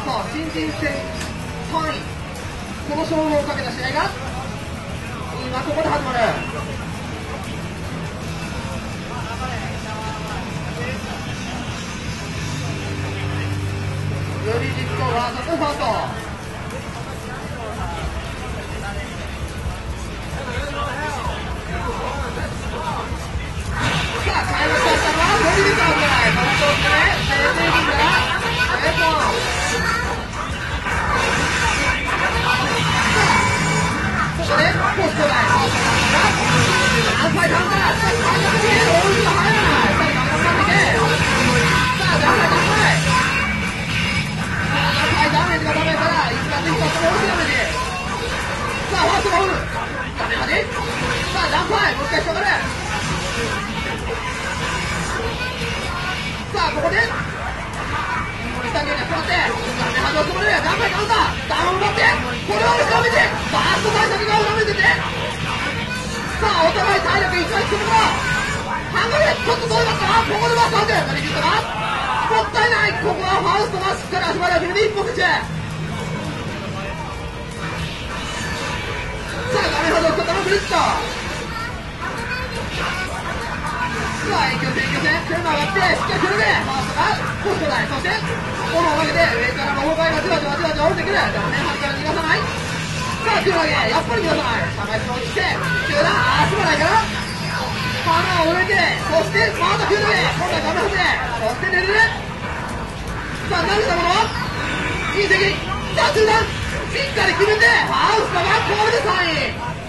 さあ、新人戦3位、この勝負をかけた試合が今ここで始まる。ブリジットワーサスファースト。さあ、開幕したのはブリジットワーサス。この調子でセーブインからエイトン。ここでポスト台何歳カウンター。しかし開幕にオールが入らない。さあ、頑張っていけ。さあ、頑張れ。ダメージがダメから一番できたその大きなダメージ。さあファーストがおるダメまで。さあダンファイもう一回引っかかる。さあここで下には座ってダメハドを止める。ダンファイカウンターダウン奪ってこれを後ろめてファースト対策が裏目てて。さあお互い体力一番低めからハンドルちょっと遠いかったな。ここでバスハンド何切ったかもったいない。ここはファーストがしっかり足払いを決めて一本口。さあダメほど使ったのブリット。さあ遠距離車上がってしっかり振るね。ファーストがポスト台。そして斧を投げて上から魔法界がじわじわじわじわ降りてくる。画面端から逃がさない。さあ球投げやっぱり逃がさない。高いスローにして球団足もないから鼻を植えて、そしてまた球投げ。今度は画面端でそして寝る。さあ投げたもの隕石。さあ中段しっかり決めてファウストがこれで3位。